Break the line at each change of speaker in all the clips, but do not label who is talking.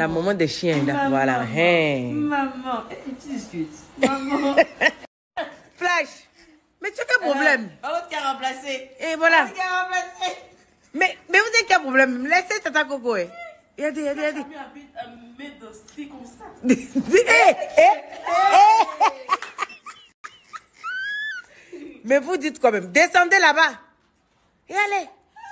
La maman des chiens, là.
Maman.
Voilà. Hein.
Maman. Tu discutes. Maman.
Flash. Mais tu as quel problème?
L'autre qui a remplacé.
Et voilà.
L'autre qui a remplacé.
Mais vous avez quel problème? Laissez Tata Coco. Regardez.
Mais dans ce comme ça.
Mais vous dites quand même, descendez là-bas. Et allez.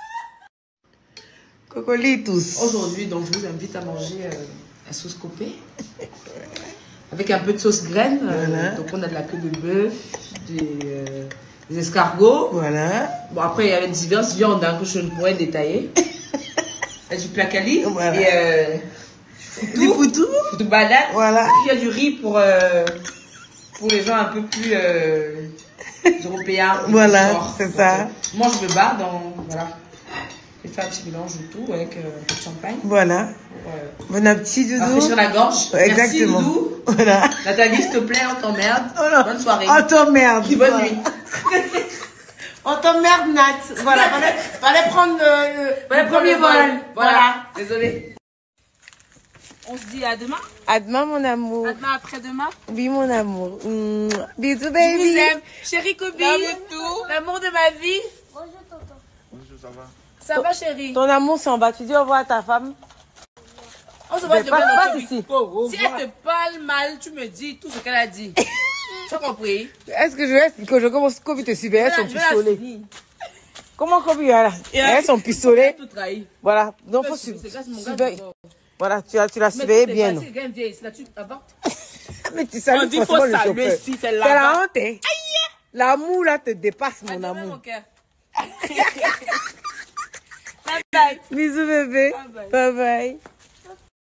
Cocolitos.
Aujourd'hui, donc, je vous invite à manger la sauce copée. Avec un peu de sauce graine.
Voilà.
Donc, on a de la queue de bœuf, des escargots.
Voilà.
Bon, après, il y avait diverses viandes hein, que je ne pourrais détailler. Il y a du placali.
Voilà.
Et
Du poutou.
poutou banane.
Voilà.
Et puis, il y a du riz pour les gens un peu plus européens.
Voilà, c'est ça.
Moi, je me bats dans... Voilà. J'ai fait un petit mélange de tout avec un peu de champagne.
Voilà. Bon appétit, Doudou.
Rafraîchir la gorge.
Exactement.
Merci, Doudou.
Voilà.
Nathalie, s'il te plaît, on t'emmerde.
Oh non.
Bonne soirée.
On t'emmerde.
Bonne nuit.
On t'emmerde, Nat. Voilà. Fallait prendre le premier vol. Voilà.
Désolée. On se dit à demain.
À demain, mon amour.
À demain, après-demain.
Oui, mon amour. Bisous,
Je
baby.
vous aime. Chérie Kobi. L'amour de ma vie.
Bonjour, tonton.
Bonjour, ça va?
Ça va, chérie?
Ton amour s'en va. Tu dis au revoir à ta femme.
On se voit
Mais
demain
passe
dans ton
ici.
micro. Si elle te parle mal, tu me dis tout ce qu'elle a dit. Tu as compris?
Est-ce que je commence Kobi te suivre? Elle son
Je vais la
pistolet.
finir.
Comment Kobi voilà? Elle son pistolet.
Tout trahi.
Voilà. Donc, faut
C'est grâce à mon gars
surveiller.
d'abord.
Voilà, tu l'as surveillé bien. non? Mais tu salues
On dit faut
forcément le
saluer
chauffeur.
si c'est
C'est
là-bas.
la honte, hein? L'amour, là, te dépasse, mon
Demain,
amour.
mon cœur. Bye bye.
Bisous, bébé.
Bye bye.
Bye bye.